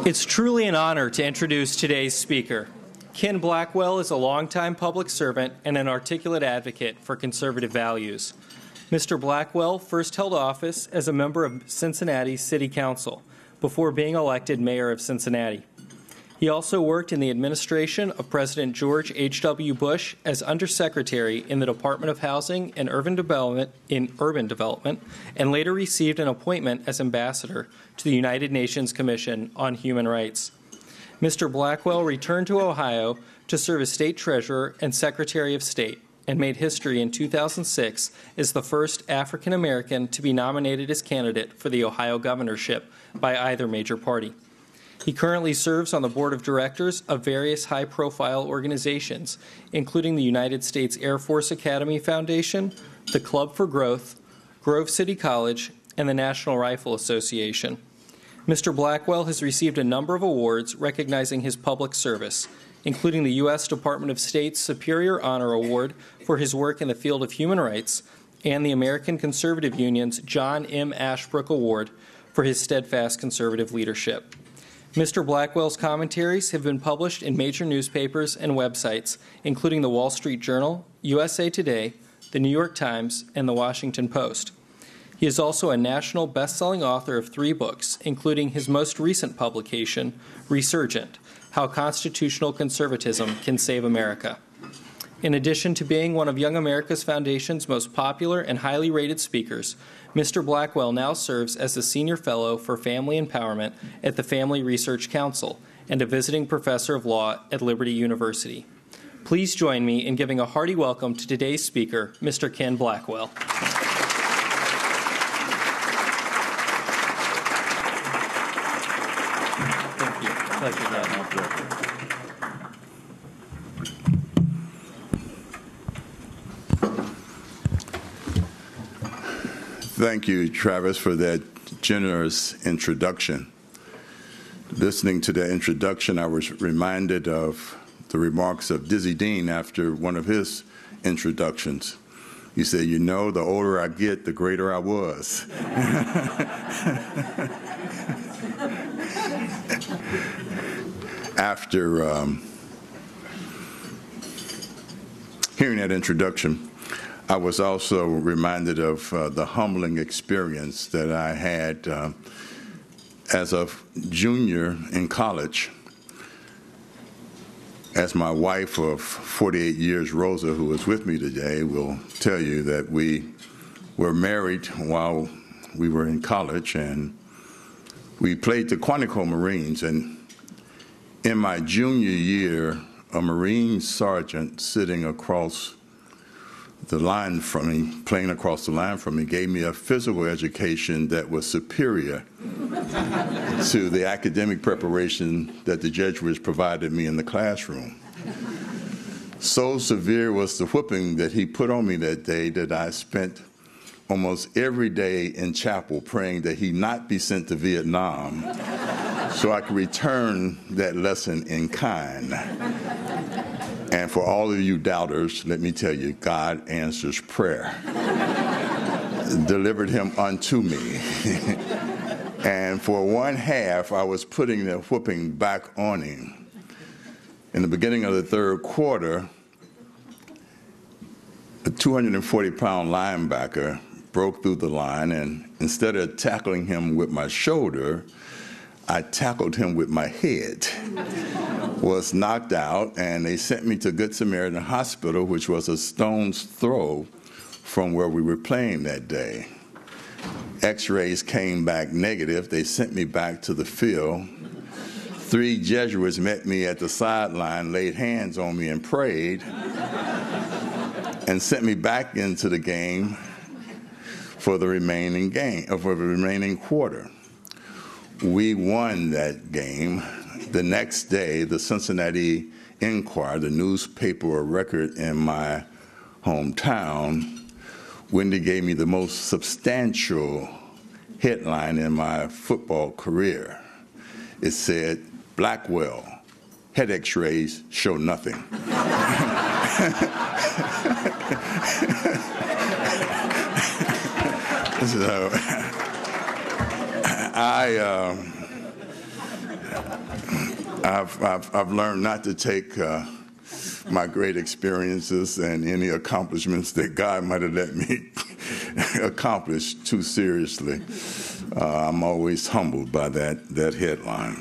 It's truly an honor to introduce today's speaker. Ken Blackwell is a longtime public servant and an articulate advocate for conservative values. Mr. Blackwell first held office as a member of Cincinnati City Council before being elected mayor of Cincinnati. He also worked in the administration of President George H.W. Bush as undersecretary in the Department of Housing and Urban Development, and later received an appointment as ambassador to the United Nations Commission on Human Rights. Mr. Blackwell returned to Ohio to serve as state treasurer and secretary of state, and made history in 2006 as the first African American to be nominated as candidate for the Ohio governorship by either major party. He currently serves on the board of directors of various high-profile organizations, including the United States Air Force Academy Foundation, the Club for Growth, Grove City College, and the National Rifle Association. Mr. Blackwell has received a number of awards recognizing his public service, including the U.S. Department of State's Superior Honor Award for his work in the field of human rights and the American Conservative Union's John M. Ashbrook Award for his steadfast conservative leadership. Mr. Blackwell's commentaries have been published in major newspapers and websites, including the Wall Street Journal, USA Today, the New York Times, and the Washington Post. He is also a national best-selling author of 3 books, including his most recent publication, Resurgent: How Constitutional Conservatism Can Save America. In addition to being one of Young America's Foundation's most popular and highly rated speakers, Mr. Blackwell now serves as a senior fellow for family empowerment at the Family Research Council and a visiting professor of law at Liberty University. Please join me in giving a hearty welcome to today's speaker, Mr. Ken Blackwell. Thank you. Pleasure to have you. Thank you, Travis, for that generous introduction. Listening to that introduction, I was reminded of the remarks of Dizzy Dean after one of his introductions. He said, "You know, the older I get, the greater I was." After hearing that introduction, I was also reminded of the humbling experience that I had as a junior in college. As my wife of 48 years, Rosa, who is with me today, will tell you that we were married while we were in college, and we played the Quantico Marines. And in my junior year, a Marine sergeant sitting across the line from me, playing across the line from me, gave me a physical education that was superior to the academic preparation that the Jesuits provided me in the classroom. So severe was the whipping that he put on me that day that I spent almost every day in chapel praying that he not be sent to Vietnam so I could return that lesson in kind. And for all of you doubters, let me tell you, God answers prayer. Delivered him unto me. And for one half, I was putting the whooping back on him. In the beginning of the third quarter, a 240-pound linebacker broke through the line, and instead of tackling him with my shoulder, I tackled him with my head. Was knocked out, and they sent me to Good Samaritan Hospital, which was a stone's throw from where we were playing that day. X-rays came back negative. They sent me back to the field. 3 Jesuits met me at the sideline, laid hands on me and prayed, and sent me back into the game for the remaining quarter. We won that game. The next day, the Cincinnati Enquirer, the newspaper of record in my hometown, Wendy gave me the most substantial headline in my football career. It said, "Blackwell, head x-rays show nothing." So I've learned not to take my great experiences and any accomplishments that God might have let me accomplish too seriously. I'm always humbled by that headline.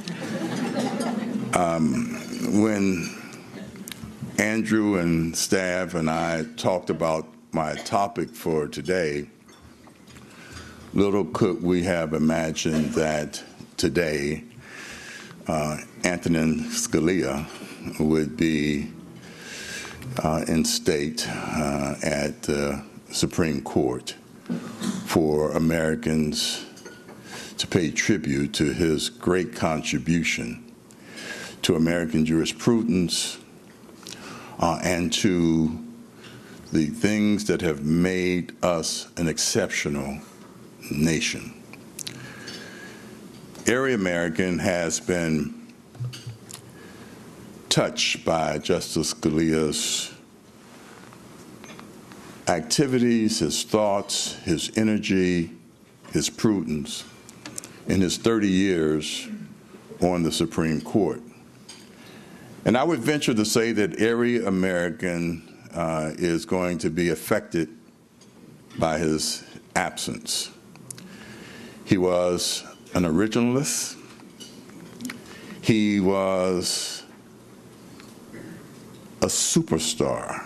When Andrew and staff and I talked about my topic for today, little could we have imagined that today Antonin Scalia would be in state at the Supreme Court for Americans to pay tribute to his great contribution to American jurisprudence and to the things that have made us an exceptional nation. Every American has been touched by Justice Scalia's activities, his thoughts, his energy, his prudence in his 30 years on the Supreme Court. And I would venture to say that every American is going to be affected by his absence. He was an originalist. He was a superstar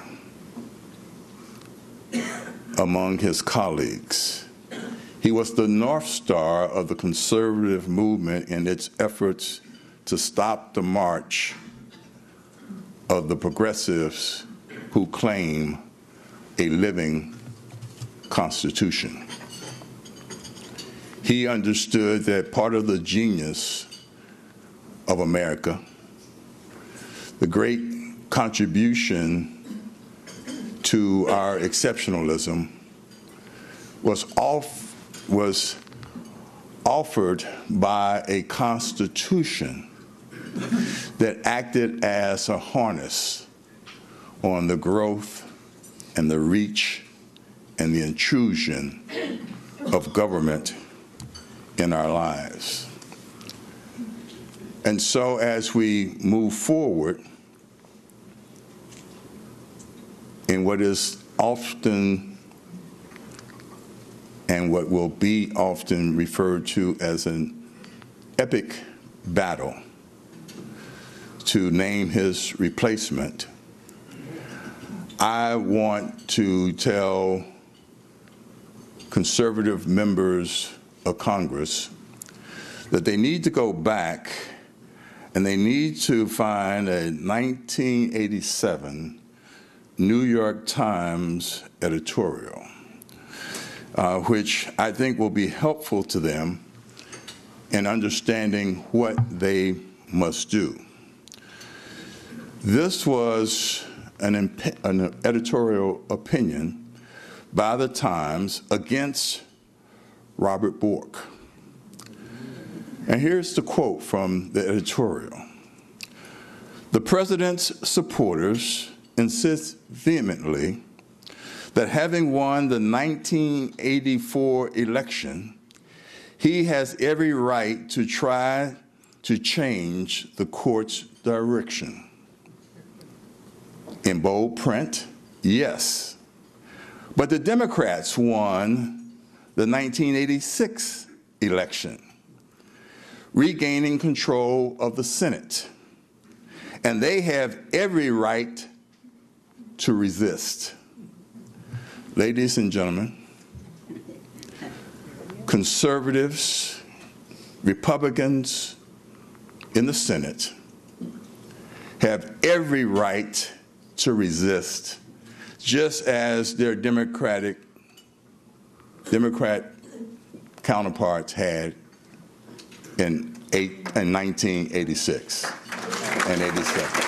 among his colleagues. He was the North Star of the conservative movement in its efforts to stop the march of the progressives who claim a living constitution. He understood that part of the genius of America, the great contribution to our exceptionalism, was offered by a constitution that acted as a harness on the growth and the reach and the intrusion of government in our lives. And so as we move forward in what is often and what will be often referred to as an epic battle to name his replacement, I want to tell conservative members of Congress that they need to go back and they need to find a 1987 New York Times editorial, which I think will be helpful to them in understanding what they must do. This was an editorial opinion by the Times against Robert Bork. And here's the quote from the editorial. "The president's supporters insist vehemently that having won the 1984 election, he has every right to try to change the court's direction." In bold print, yes. But the Democrats won the 1986 election, regaining control of the Senate. And they have every right to resist. Ladies and gentlemen, conservatives, Republicans in the Senate have every right to resist, just as their Democrat counterparts had in 1986 and 87.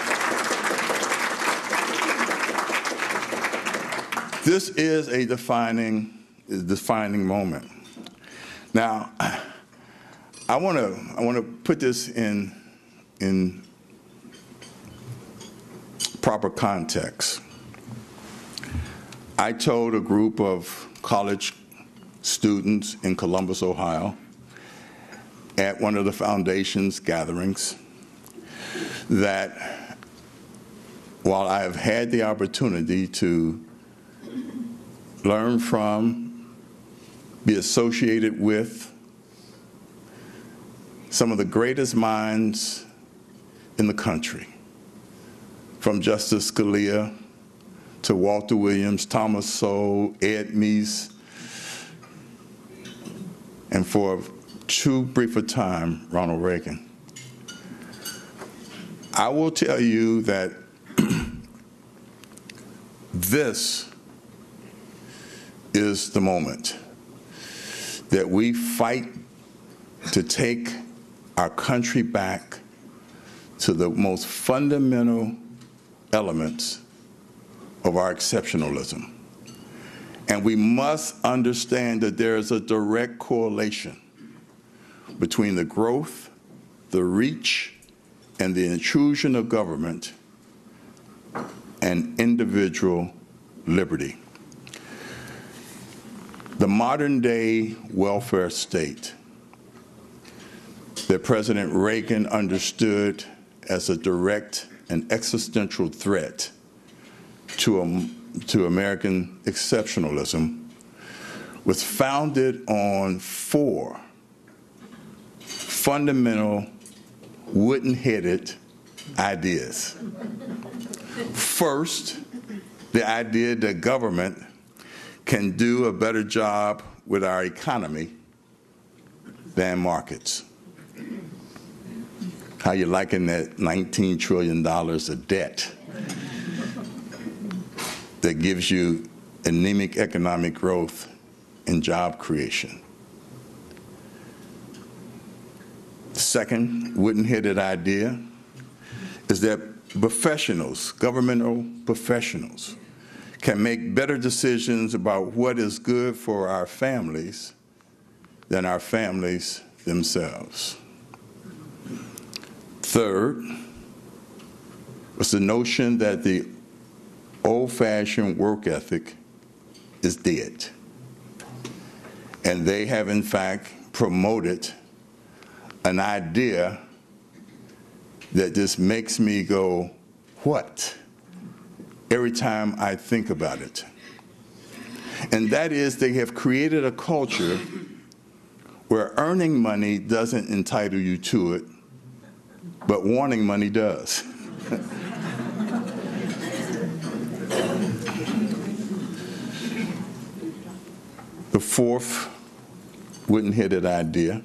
This is a defining moment. Now, I want to put this in proper context. I told a group of college students in Columbus, Ohio, at one of the foundation's gatherings that while I have had the opportunity to learn from, be associated with some of the greatest minds in the country, from Justice Scalia to Walter Williams, Thomas Sowell, Ed Meese, and for too brief a time, Ronald Reagan. I will tell you that this is the moment that we fight to take our country back to the most fundamental elements of our exceptionalism. And we must understand that there is a direct correlation between the growth, the reach, and the intrusion of government and individual liberty. The modern-day welfare state that President Reagan understood as a direct and existential threat to American exceptionalism was founded on 4 fundamental wooden-headed ideas. First, the idea that government can do a better job with our economy than markets. How you liking that $19 trillion of debt that gives you anemic economic growth and job creation? The second wooden-headed idea is that professionals, governmental professionals, can make better decisions about what is good for our families than our families themselves. Third was the notion that the old-fashioned work ethic is dead. And they have, in fact, promoted an idea that just makes me go, what? Every time I think about it. And that is, they have created a culture where earning money doesn't entitle you to it, but wanting money does. The fourth wooden-headed idea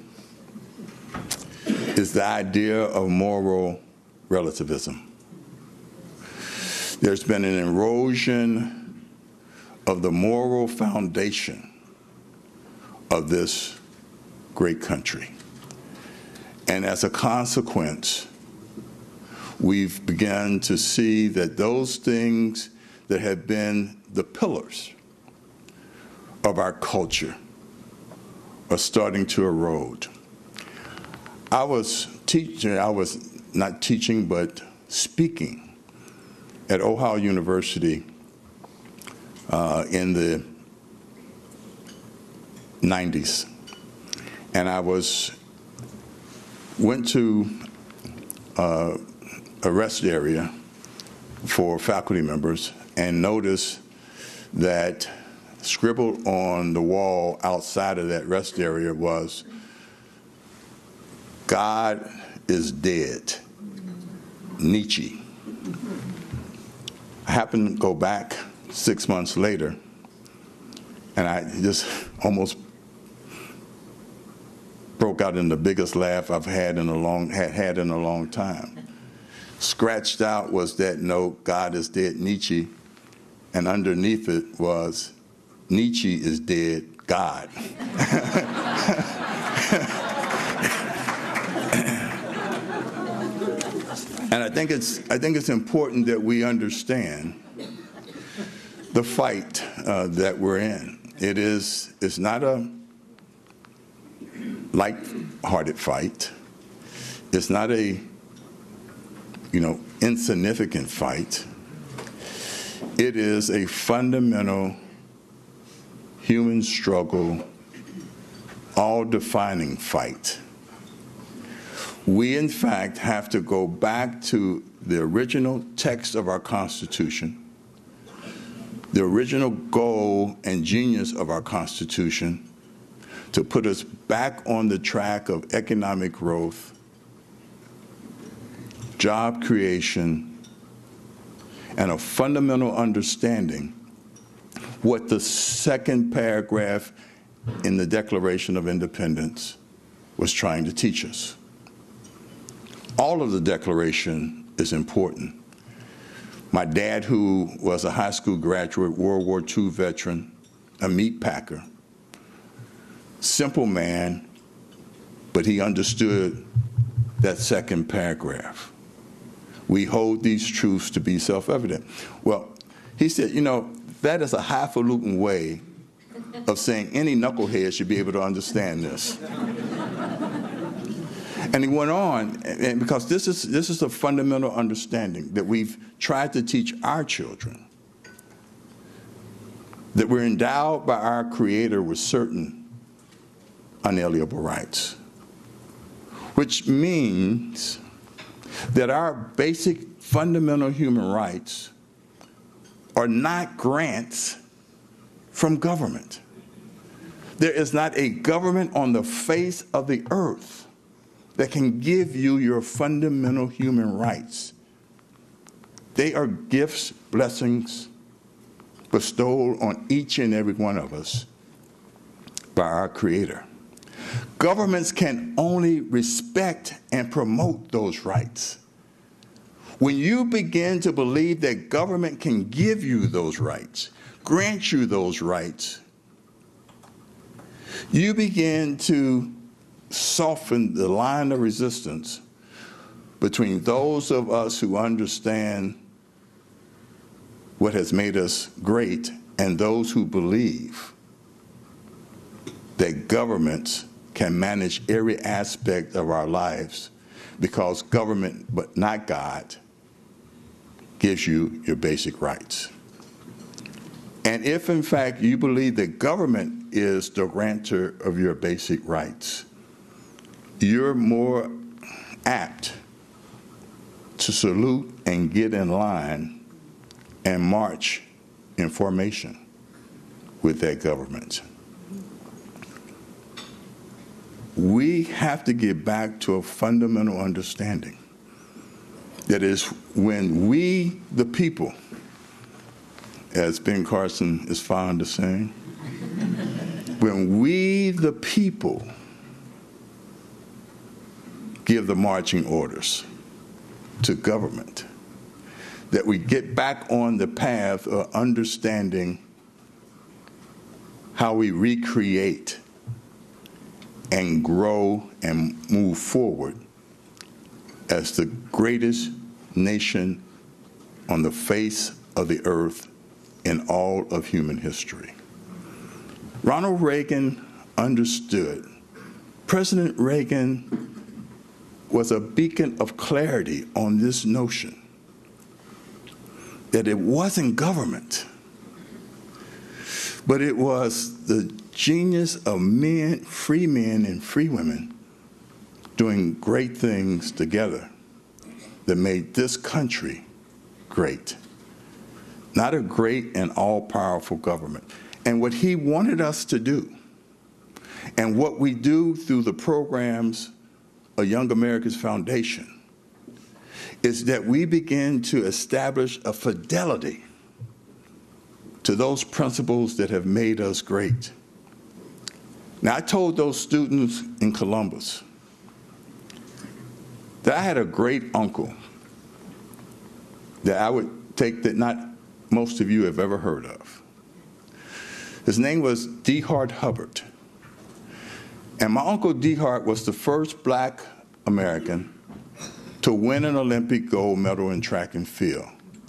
is the idea of moral relativism. There's been an erosion of the moral foundation of this great country. And as a consequence, we've begun to see that those things that have been the pillars of our culture are starting to erode. I was not teaching, but speaking at Ohio University in the 90s. And I went to a rest area for faculty members and noticed that scribbled on the wall outside of that rest area was, "God is dead, Nietzsche." I happened to go back 6 months later, and I just almost broke out in the biggest laugh I've had in a long time. Scratched out was that note, "God is dead, Nietzsche," and underneath it was, "Nietzsche is dead, God." And I think it's important that we understand the fight that we're in. It's not a light-hearted fight. It's not a insignificant fight. It is a fundamental human struggle, all-defining fight. we in fact have to go back to the original text of our Constitution, the original goal and genius of our Constitution, to put us back on the track of economic growth, job creation, and a fundamental understanding what the second paragraph in the Declaration of Independence was trying to teach us. All of the Declaration is important. My dad, who was a high school graduate, World War II veteran, a meat packer, simple man, but he understood that second paragraph. We hold these truths to be self-evident. Well, he said, you know, that is a highfalutin way of saying any knucklehead should be able to understand this. And he went on, and because this is a fundamental understanding that we've tried to teach our children, that we're endowed by our Creator with certain unalienable rights, which means that our basic fundamental human rights are not grants from government. There is not a government on the face of the earth that can give you your fundamental human rights. They are gifts, blessings bestowed on each and every one of us by our Creator. Governments can only respect and promote those rights. When you begin to believe that government can give you those rights, grant you those rights, you begin to soften the line of resistance between those of us who understand what has made us great and those who believe that governments can manage every aspect of our lives because government, but not God, gives you your basic rights. And if, in fact, you believe that government is the grantor of your basic rights, you're more apt to salute and get in line and march in formation with that government. We have to get back to a fundamental understanding. That is, when we, the people, as Ben Carson is fond of saying, when we, the people, give the marching orders to government, that we get back on the path of understanding how we recreate and grow and move forward as the greatest nation on the face of the earth in all of human history. Ronald Reagan understood. President Reagan was a beacon of clarity on this notion that it wasn't government, but it was the genius of men, free men and free women, doing great things together that made this country great. Not a great and all-powerful government. And what he wanted us to do, and what we do through the programs of Young America's Foundation, is that we begin to establish a fidelity to those principles that have made us great. Now, I told those students in Columbus that I had a great uncle that I would take that not most of you have ever heard of. His name was D. Hart Hubbard. And my Uncle D. Hart was the first black American to win an Olympic gold medal in track and field.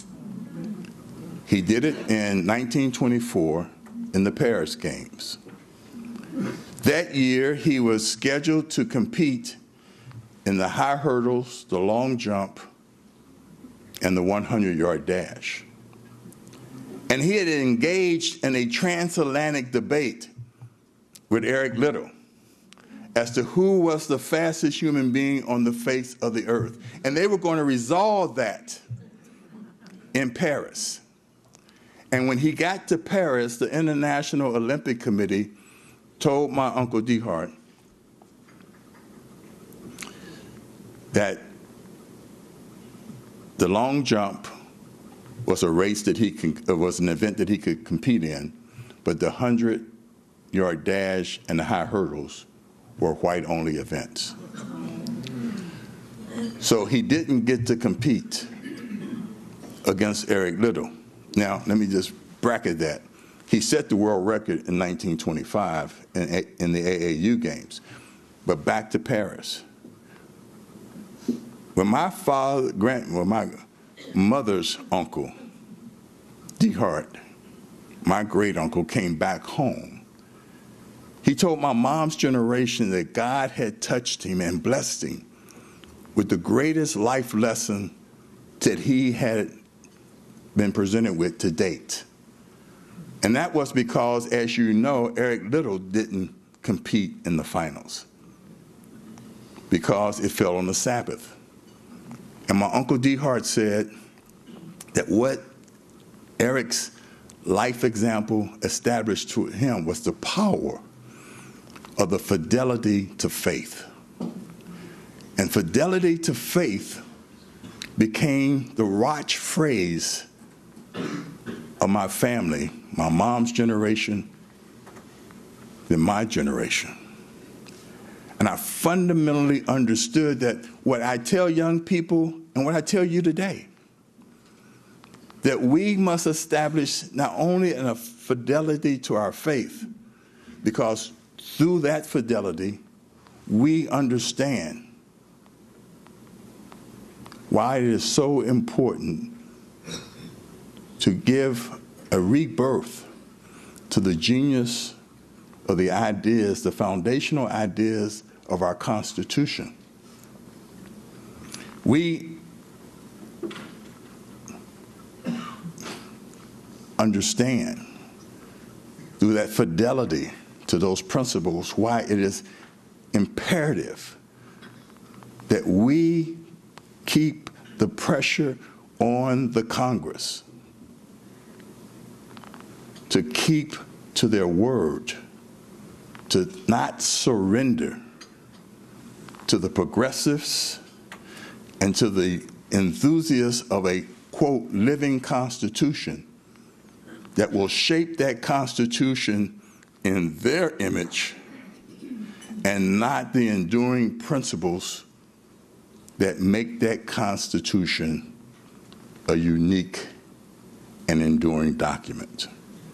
He did it in 1924 in the Paris Games. That year, he was scheduled to compete in the high hurdles, the long jump, and the 100-yard dash. And he had engaged in a transatlantic debate with Eric Liddell. as to who was the fastest human being on the face of the earth. And they were going to resolve that in Paris. And when he got to Paris, the International Olympic Committee told my Uncle D. Hart that the long jump was a race that was an event that he could compete in, but the 100-yard dash and the high hurdles were white-only events. So he didn't get to compete against Eric Liddell. Now, let me just bracket that. He set the world record in 1925 in the AAU games. But back to Paris. When my mother's uncle, D. Hart, my great uncle, came back home, he told my mom's generation that God had touched him and blessed him with the greatest life lesson that he had been presented with to date. And that was because, as you know, Eric Liddell didn't compete in the finals because it fell on the Sabbath. And my Uncle D. Hart said that what Eric's life example established to him was the power of the fidelity to faith. And fidelity to faith became the watch phrase of my family, my mom's generation, then my generation. And I fundamentally understood that what I tell young people and what I tell you today, that we must establish not only a fidelity to our faith, because through that fidelity, we understand why it is so important to give a rebirth to the genius of the ideas, the foundational ideas of our Constitution. We understand through that fidelity to those principles why it is imperative that we keep the pressure on the Congress to keep to their word, to not surrender to the progressives and to the enthusiasts of a, quote, living Constitution that will shape that Constitution in their image and not the enduring principles that make that Constitution a unique and enduring document.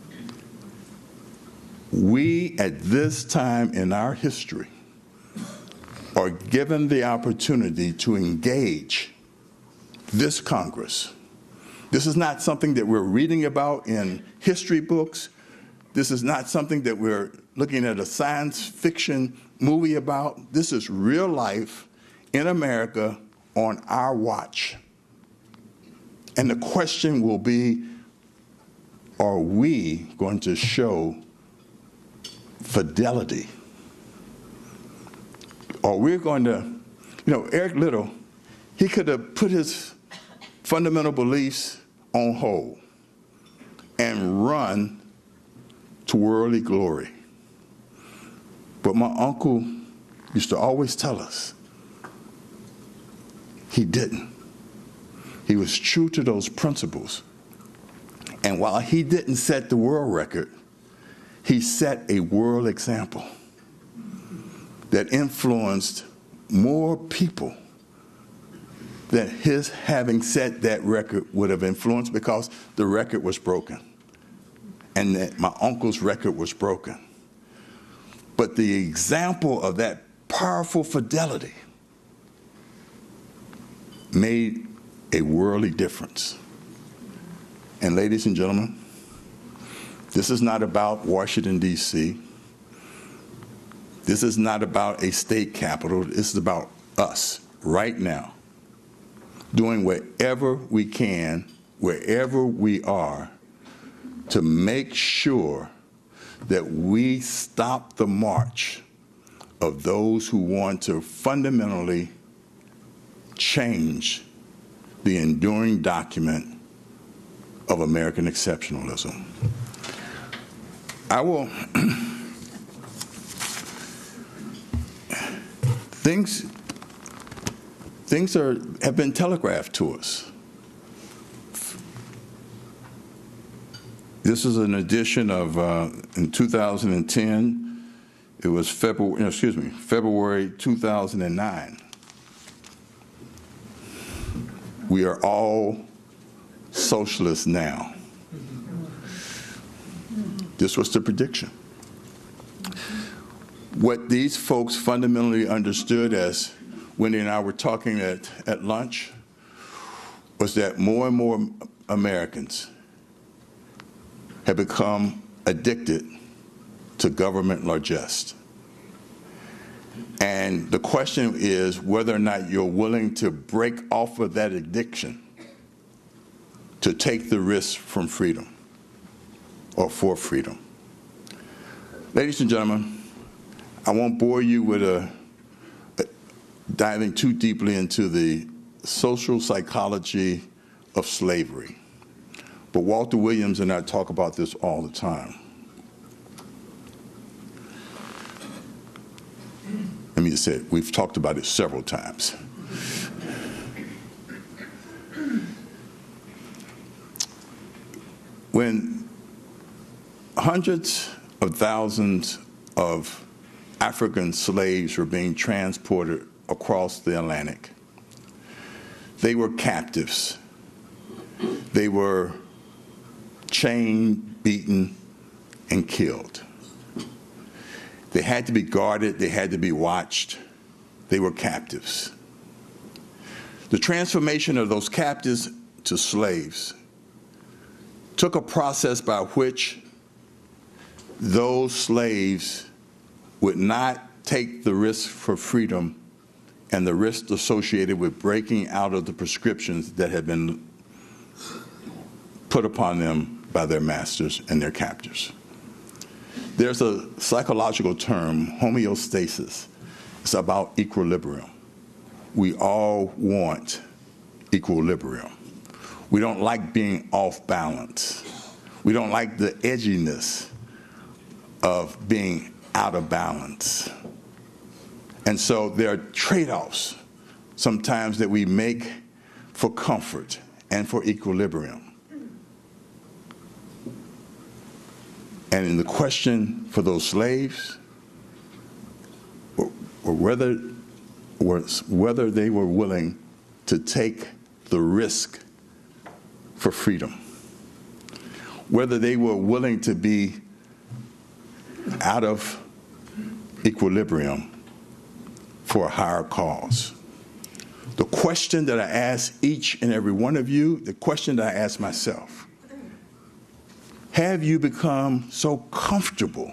We, at this time in our history, are given the opportunity to engage this Congress. This is not something that we're reading about in history books. This is not something that we're looking at a science fiction movie about. This is real life in America on our watch. And the question will be, are we going to show fidelity? Or we're going to, Eric Liddell, he could have put his fundamental beliefs on hold and run to worldly glory. But my uncle used to always tell us he didn't. He was true to those principles. And while he didn't set the world record, he set a world example that influenced more people than his having set that record would have influenced, because the record was broken and that my uncle's record was broken. But the example of that powerful fidelity made a worldly difference. And ladies and gentlemen, this is not about Washington, D.C. This is not about a state capital. This is about us right now, doing whatever we can, wherever we are, to make sure that we stop the march of those who want to fundamentally change the enduring document of American exceptionalism. I will things have been telegraphed to us. This is an edition of in 2010. It was February 2009. We are all socialists now. This was the prediction. What these folks fundamentally understood, as Wendy and I were talking at lunch, was that more and more Americans have become addicted to government largesse. And the question is whether or not you're willing to break off of that addiction to take the risk from freedom or for freedom. Ladies and gentlemen, I won't bore you with diving too deeply into the social psychology of slavery. But Walter Williams and I talk about this all the time. Let me just say it. We've talked about it several times. When hundreds of thousands of African slaves were being transported across the Atlantic, they were captives. They were chained, beaten, and killed. They had to be guarded. They had to be watched. They were captives. The transformation of those captives to slaves took a process by which those slaves would not take the risk for freedom and the risk associated with breaking out of the prescriptions that had been put upon them by their masters and their captors. There's a psychological term, homeostasis. It's about equilibrium. We all want equilibrium. We don't like being off balance. We don't like the edginess of being out of balance. And so there are trade-offs sometimes that we make for comfort and for equilibrium. And in the question for those slaves, or whether they were willing to take the risk for freedom, whether they were willing to be out of equilibrium for a higher cause. The question that I ask each and every one of you, the question that I ask myself, have you become so comfortable?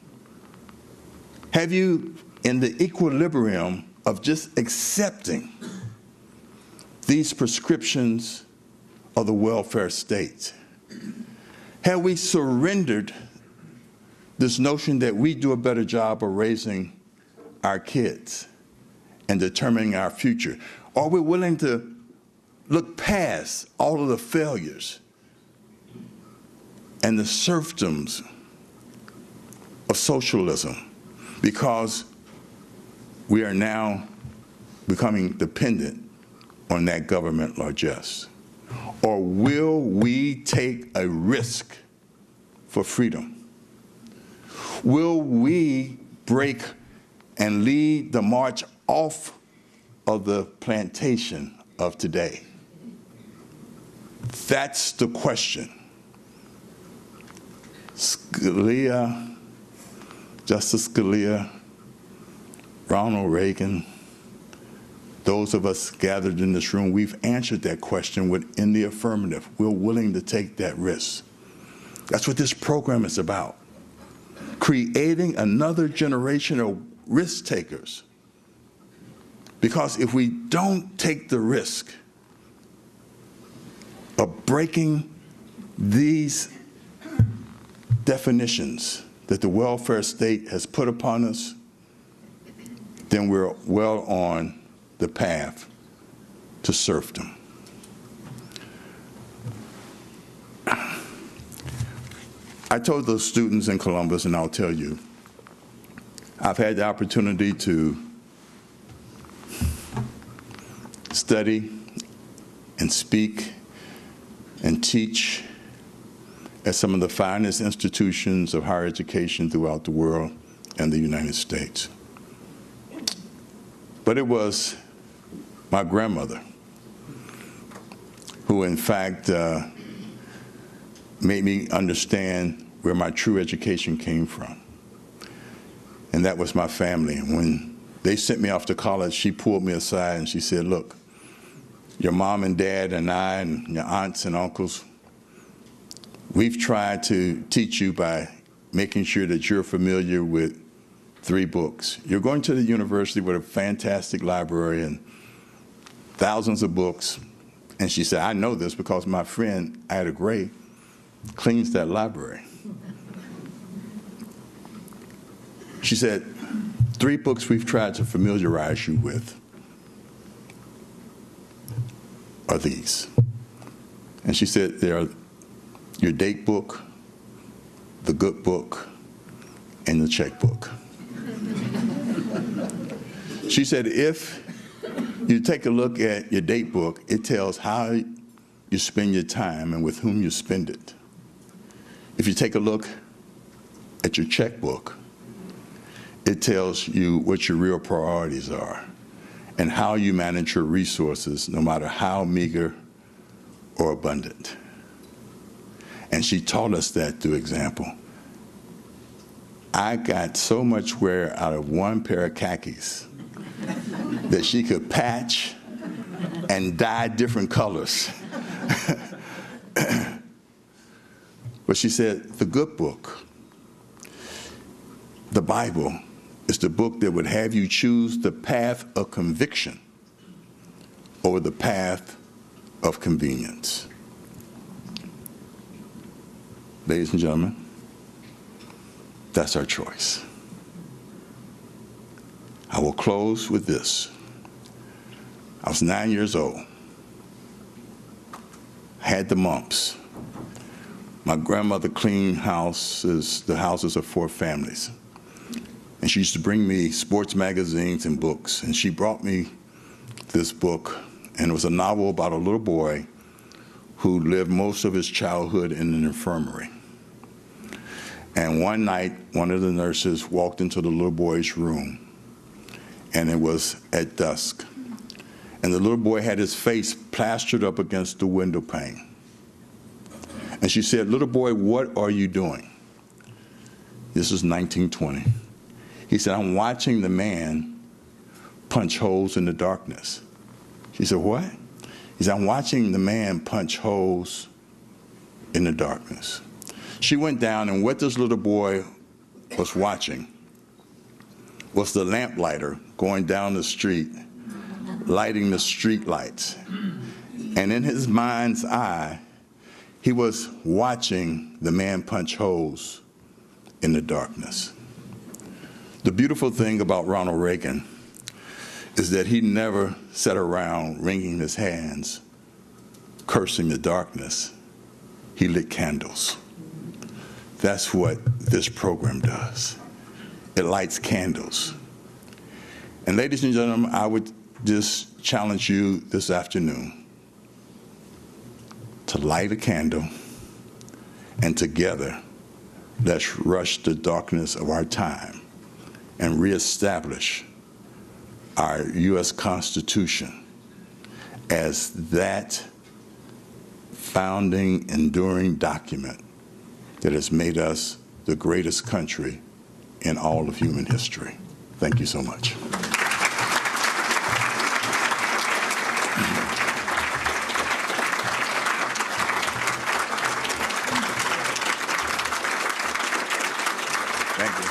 Have you, in the equilibrium of just accepting these prescriptions of the welfare state, have we surrendered this notion that we do a better job of raising our kids and determining our future? Are we willing to look past all of the failures and the serfdoms of socialism because we are now becoming dependent on that government largesse? Or will we take a risk for freedom? Will we break and lead the march off of the plantation of today? That's the question. Scalia, Justice Scalia, Ronald Reagan, those of us gathered in this room, we've answered that question in the affirmative. We're willing to take that risk. That's what this program is about. Creating another generation of risk takers. Because if we don't take the risk of breaking these definitions that the welfare state has put upon us, then we're well on the path to serfdom. I told those students in Columbus, and I'll tell you, I've had the opportunity to study and speak and teach at some of the finest institutions of higher education throughout the world and the United States. But it was my grandmother who, in fact, made me understand where my true education came from. And that was my family. When they sent me off to college, she pulled me aside and she said, look, your mom and dad and I and your aunts and uncles, we've tried to teach you by making sure that you're familiar with 3 books. You're going to the university with a fantastic library and thousands of books. And she said, I know this because my friend Ida Gray cleans that library. She said, 3 books we've tried to familiarize you with are these. And she said, they are your date book, the good book, and the checkbook. She said, if you take a look at your date book, it tells how you spend your time and with whom you spend it. If you take a look at your checkbook, it tells you what your real priorities are and how you manage your resources, no matter how meager or abundant. And she taught us that through example. I got so much wear out of one pair of khakis that she could patch and dye different colors. But she said, the good book, the Bible, is the book that would have you choose the path of conviction over the path of convenience. Ladies and gentlemen, that's our choice. I will close with this. I was 9 years old. I had the mumps. My grandmother cleaned houses, the houses of 4 families. And she used to bring me sports magazines and books. And she brought me this book, and it was a novel about a little boy who lived most of his childhood in an infirmary. And one night, one of the nurses walked into the little boy's room, and it was at dusk. And the little boy had his face plastered up against the window pane. And she said, little boy, what are you doing? This is 1920. He said, I'm watching the man punch holes in the darkness. She said, what? He said, I'm watching the man punch holes in the darkness. She went down, and what this little boy was watching was the lamplighter going down the street, lighting the street lights. And in his mind's eye, he was watching the man punch holes in the darkness. The beautiful thing about Ronald Reagan is that he never sat around wringing his hands, cursing the darkness. He lit candles. That's what this program does. It lights candles. And ladies and gentlemen, I would just challenge you this afternoon to light a candle, and together, let's rush the darkness of our time and reestablish our U.S. Constitution as that founding, enduring document that has made us the greatest country in all of human history. Thank you so much. Thank you.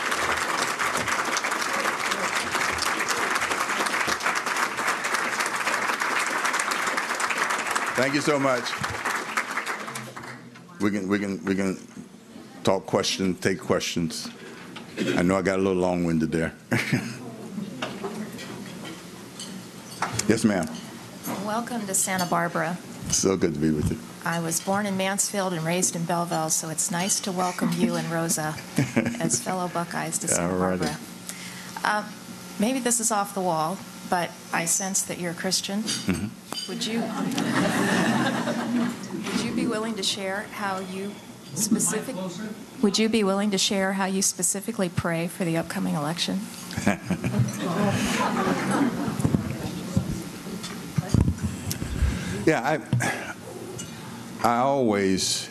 Thank you so much. We can talk questions, take questions. I know I got a little long-winded there. Yes, ma'am. Welcome to Santa Barbara. So good to be with you. I was born in Mansfield and raised in Belleville, so it's nice to welcome you and Rosa as fellow Buckeyes to Santa Barbara. Maybe this is off the wall, but I sense that you're a Christian. Mm-hmm. Would you be willing to share how you specifically pray for the upcoming election? Yeah, I always,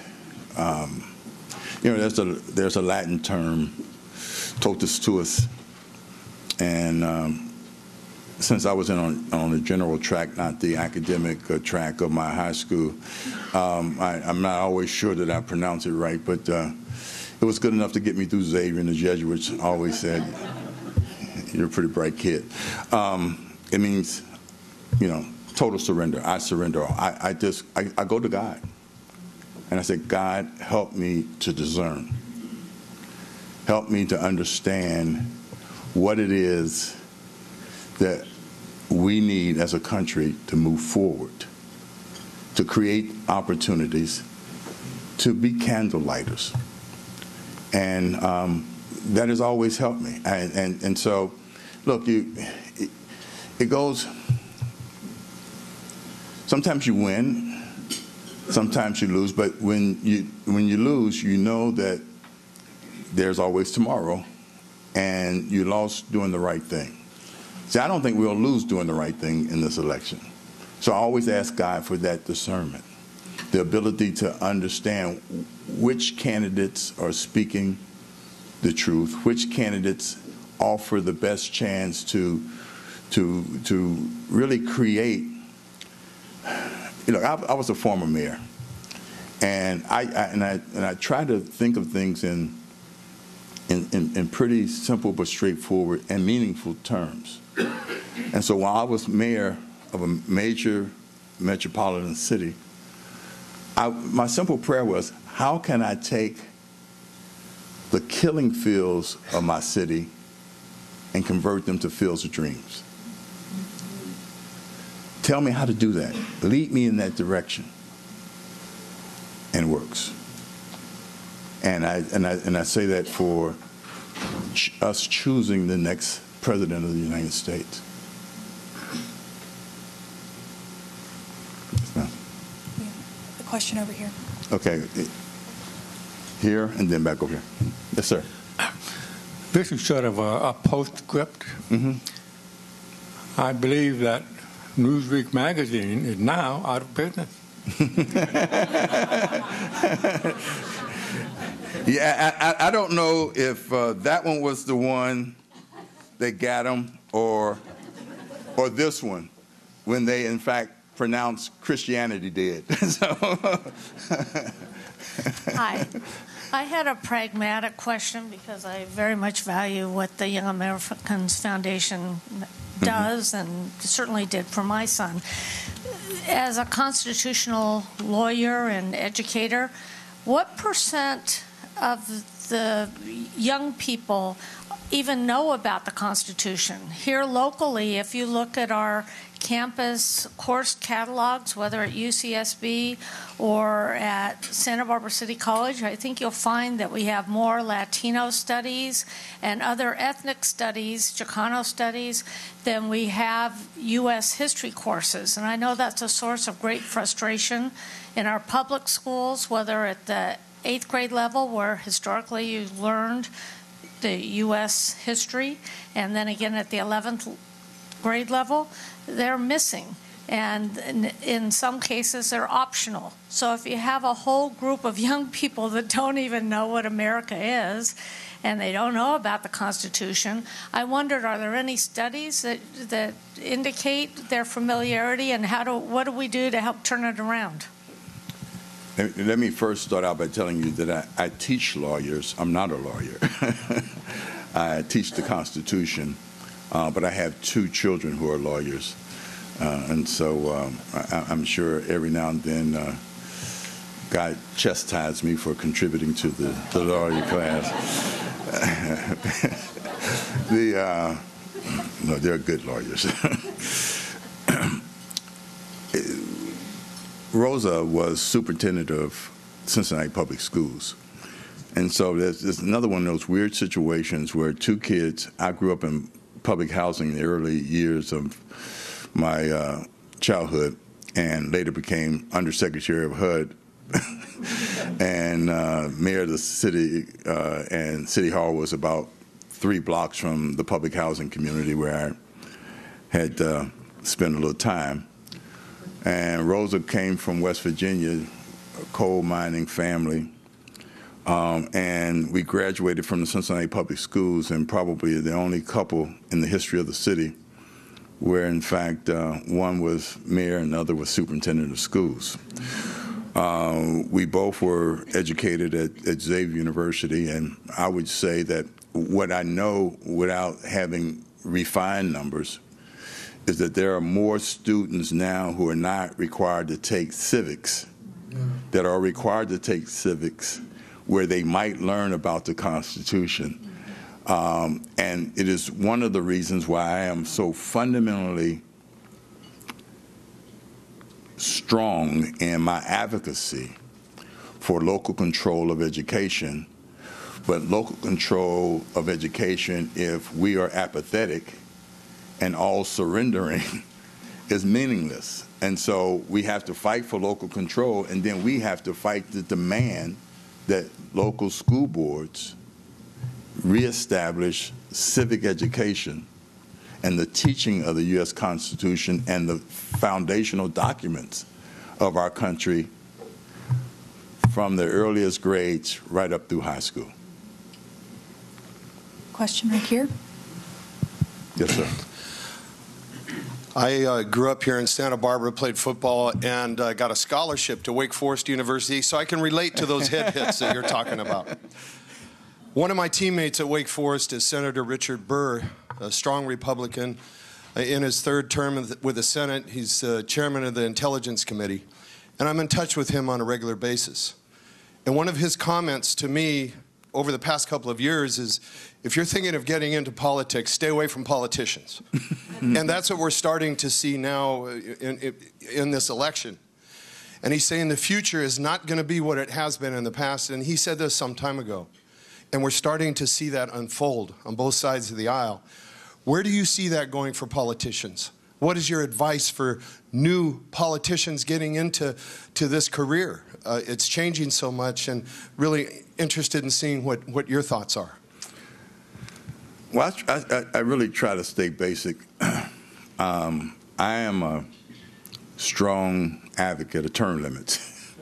there's a Latin term, totus tuus, and since I was on the general track, not the academic track of my high school, I'm not always sure that I pronounce it right, but it was good enough to get me through Xavier, and the Jesuits always said, "You're a pretty bright kid." It means, total surrender. I surrender all. I go to God, and I say, God, help me to discern. Help me to understand what it is that we need as a country to move forward, to create opportunities, to be candlelighters. And that has always helped me. And so, look, it goes, sometimes you win, sometimes you lose, but when you lose, you know that there's always tomorrow, and you lost doing the right thing. See, I don't think we'll lose doing the right thing in this election. So I always ask God for that discernment, the ability to understand which candidates are speaking the truth, which candidates offer the best chance to really create. I was a former mayor, and I try to think of things in pretty simple but straightforward and meaningful terms. And so while I was mayor of a major metropolitan city, my simple prayer was, how can I take the killing fields of my city and convert them to fields of dreams? Tell me how to do that. Lead me in that direction. And it works. And I say that for us choosing the next president of the United States. Yes, ma'am. A question over here. Okay. Here and then back over here. Yes, sir. This is sort of a postscript. Mm-hmm. I believe that Newsweek magazine is now out of business. Yeah, I don't know if that one was the one that got him, or this one, when they in fact pronounced Christianity dead. Hi. I had a pragmatic question because I very much value what the Young Americans Foundation does and certainly did for my son. As a constitutional lawyer and educator, what percent of the young people even know about the Constitution? Here locally, if you look at our campus course catalogs, whether at UCSB or at Santa Barbara City College, I think you'll find that we have more Latino studies and other ethnic studies, Chicano studies, than we have U.S. history courses. And I know that's a source of great frustration in our public schools, whether at the 8th grade level, where historically you learned the U.S. history, and then again at the 11th grade level, they're missing. And in some cases, they're optional. So if you have a whole group of young people that don't even know what America is, and they don't know about the Constitution, I wondered, are there any studies that indicate their familiarity, and what do we do to help turn it around? Let me first start out by telling you that I teach lawyers. I'm not a lawyer. I teach the Constitution, but I have 2 children who are lawyers. And so I'm sure every now and then God chastises me for contributing to the lawyer class. No, they're good lawyers. Rosa was superintendent of Cincinnati Public Schools. And so there's another one of those weird situations where two kids, I grew up in public housing in the early years of my childhood and later became Undersecretary of HUD and mayor of the city, and City Hall was about 3 blocks from the public housing community where I had spent a little time. And Rosa came from West Virginia, a coal mining family, and we graduated from the Cincinnati Public Schools, and probably the only couple in the history of the city where, in fact, one was mayor and the other was superintendent of schools. We both were educated at Xavier University, and I would say that what I know without having refined numbers is that there are more students now who are not required to take civics that are required to take civics where they might learn about the Constitution. And it is one of the reasons why I am so fundamentally strong in my advocacy for local control of education, but local control of education, if we are apathetic and all surrendering, is meaningless. And so we have to fight for local control, and then we have to fight the demand that local school boards reestablish civic education and the teaching of the U.S. Constitution and the foundational documents of our country from the earliest grades right up through high school. Question right here. Yes, sir. I grew up here in Santa Barbara, played football, and got a scholarship to Wake Forest University, so I can relate to those head hits that you're talking about. One of my teammates at Wake Forest is Senator Richard Burr, a strong Republican. In his 3rd term with the Senate, he's chairman of the Intelligence Committee, and I'm in touch with him on a regular basis. And one of his comments to me over the past couple of years is, if you're thinking of getting into politics, stay away from politicians. And that's what we're starting to see now in this election. And he's saying the future is not going to be what it has been in the past, and he said this some time ago. And we're starting to see that unfold on both sides of the aisle. Where do you see that going for politicians? What is your advice for new politicians getting into this career? It's changing so much, and really interested in seeing what your thoughts are. Well, I really try to stay basic. I am a strong advocate of term limits.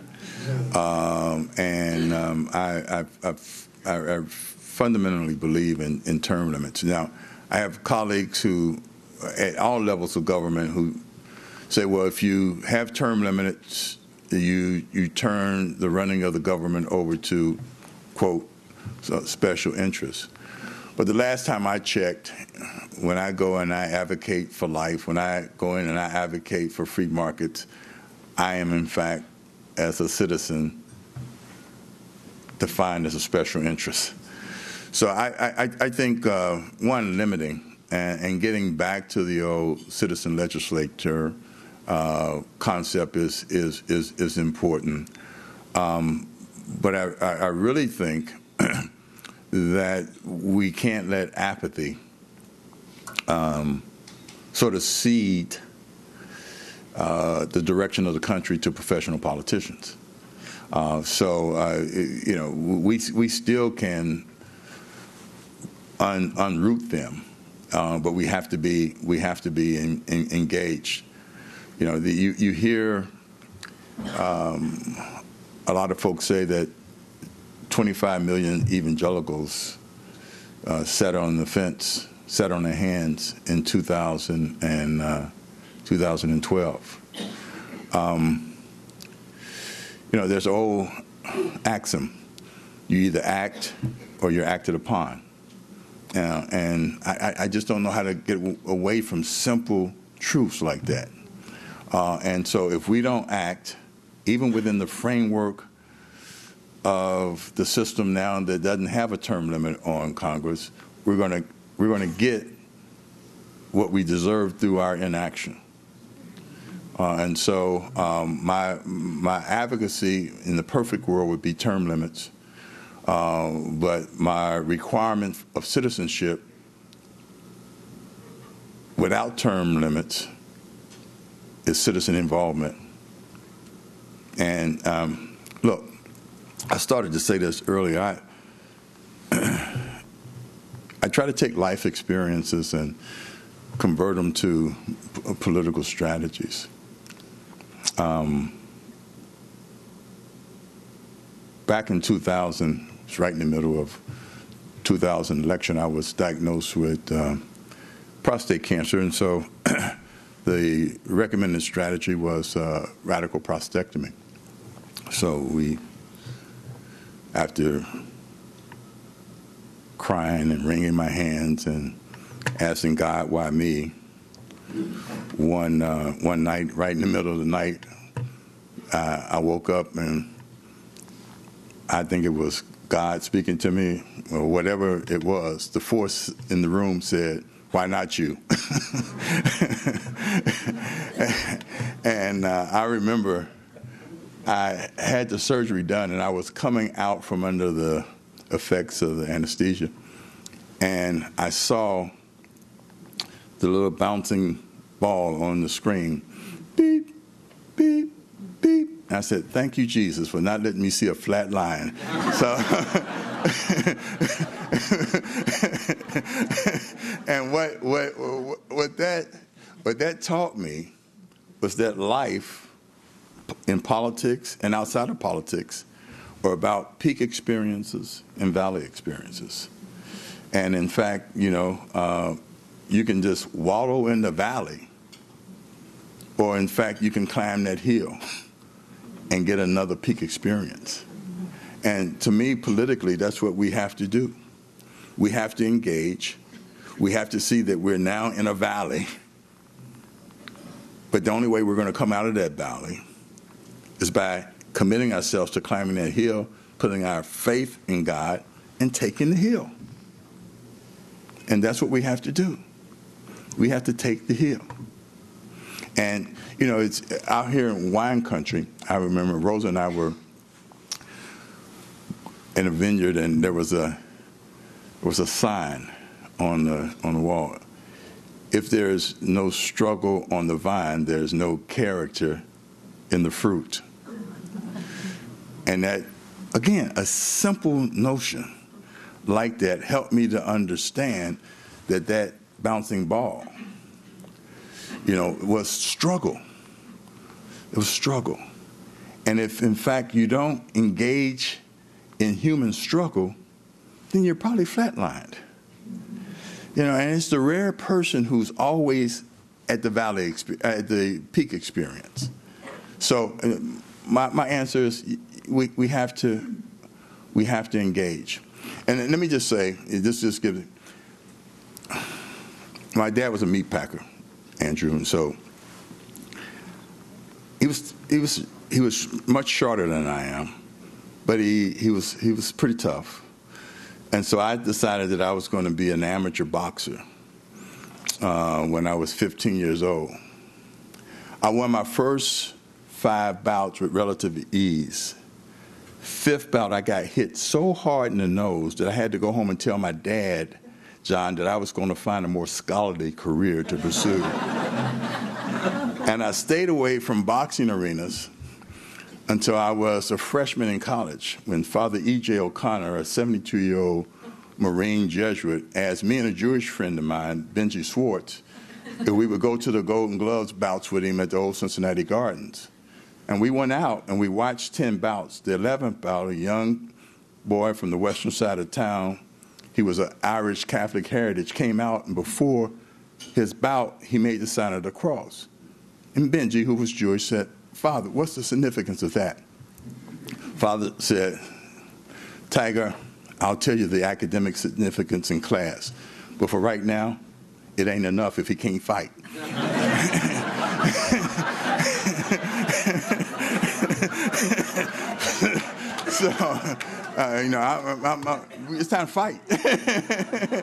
I fundamentally believe in term limits. Now, I have colleagues who, at all levels of government, who say, well, if you have term limits, you turn the running of the government over to, quote, special interests. But the last time I checked, when I go and I advocate for life, when I go in and I advocate for free markets, I am, in fact, as a citizen, defined as a special interest. So I think, one, limiting and getting back to the old citizen legislature concept is important. But I really think that we can't let apathy sort of cede the direction of the country to professional politicians. You know, we still can unroot them, but we have to be engaged. You know, you hear a lot of folks say that 25 million evangelicals sat on the fence, sat on their hands in 2012. You know, there's an old axiom: you either act or you're acted upon. And I just don't know how to get away from simple truths like that. And so if we don't act, even within the framework of the system now that doesn't have a term limit on Congress, we're going to get what we deserve through our inaction. And so my advocacy in the perfect world would be term limits, but my requirement of citizenship without term limits is citizen involvement. And look, I started to say this earlier. I try to take life experiences and convert them to political strategies. Back in 2000, it's right in the middle of 2000 election, I was diagnosed with prostate cancer, and so the recommended strategy was radical prostatectomy. So we, after crying and wringing my hands and asking God, why me, one night, right in the middle of the night, I woke up and I think it was God speaking to me, or whatever it was. The force in the room said, why not you? And I remember I had the surgery done, and I was coming out from under the effects of the anesthesia, and I saw the little bouncing ball on the screen, beep, beep, beep. And I said, thank you, Jesus, for not letting me see a flat line. So, and what that taught me was that life in politics and outside of politics are about peak experiences and valley experiences. And in fact, you know, you can just wallow in the valley, or in fact, you can climb that hill and get another peak experience. And to me, politically, that's what we have to do. We have to engage. We have to see that we're now in a valley. But the only way we're going to come out of that valley is by committing ourselves to climbing that hill, putting our faith in God, and taking the hill. And that's what we have to do. We have to take the hill. And, you know, it's out here in wine country. I remember Rosa and I were in a vineyard, and there was a sign on the wall. If there's no struggle on the vine, there's no character in the fruit. And that, again, a simple notion like that helped me to understand that bouncing ball, you know, was struggle. It was struggle. And if, in fact, you don't engage in human struggle, then you're probably flatlined. You know, and it's the rare person who's always at the peak experience. So my answer is we have to engage. And let me just say, my dad was a meat packer, Andrew, and so he was much shorter than I am, but he was pretty tough. And so I decided that I was going to be an amateur boxer when I was 15 years old. I won my first 5 bouts with relative ease. 5th bout, I got hit so hard in the nose that I had to go home and tell my dad, John, that I was going to find a more scholarly career to pursue. And I stayed away from boxing arenas until I was a freshman in college, when Father E.J. O'Connor, a 72-year-old Marine Jesuit, asked me and a Jewish friend of mine, Benji Swartz, if we would go to the Golden Gloves bouts with him at the old Cincinnati Gardens. And we went out and we watched 10 bouts. The 11th bout, a young boy from the western side of town, he was an Irish Catholic heritage, came out, and before his bout, he made the sign of the cross. And Benji, who was Jewish, said, Father, what's the significance of that? Father said, Tiger, I'll tell you the academic significance in class, but for right now, it ain't enough if he can't fight. So, you know, it's time to fight.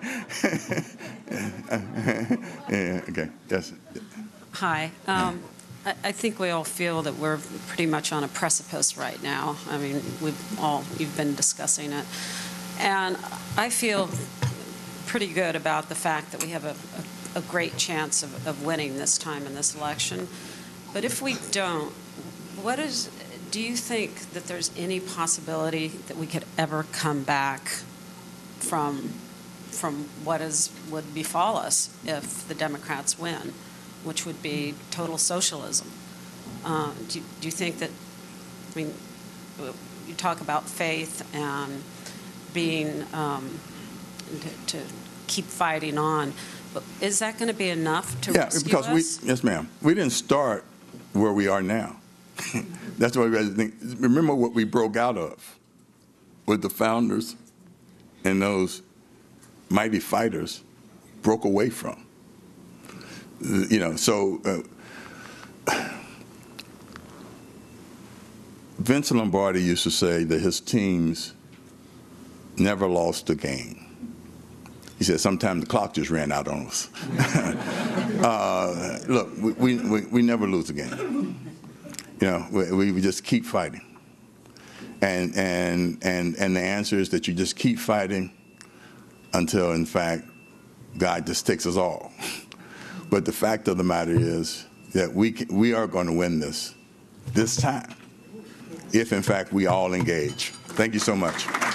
Yeah, okay, yes. Hi. I think we all feel that we're pretty much on a precipice right now. I mean, you've been discussing it. And I feel pretty good about the fact that we have a great chance of winning this time in this election. But if we don't, do you think that there's any possibility that we could ever come back from what would befall us if the Democrats win, which would be total socialism? Do you think that, I mean, you talk about faith and being, to keep fighting on, but is that going to be enough to rescue us? Yes, ma'am. We didn't start where we are now. That's why we think. Remember what we broke out of with the founders and those mighty fighters broke away from. So Vince Lombardi used to say that his teams never lost a game. He said sometimes the clock just ran out on us. Look, we never lose a game. We just keep fighting. And the answer is that you just keep fighting until, in fact, God just takes us all. But the fact of the matter is that we are going to win this time, if, in fact, we all engage. Thank you so much.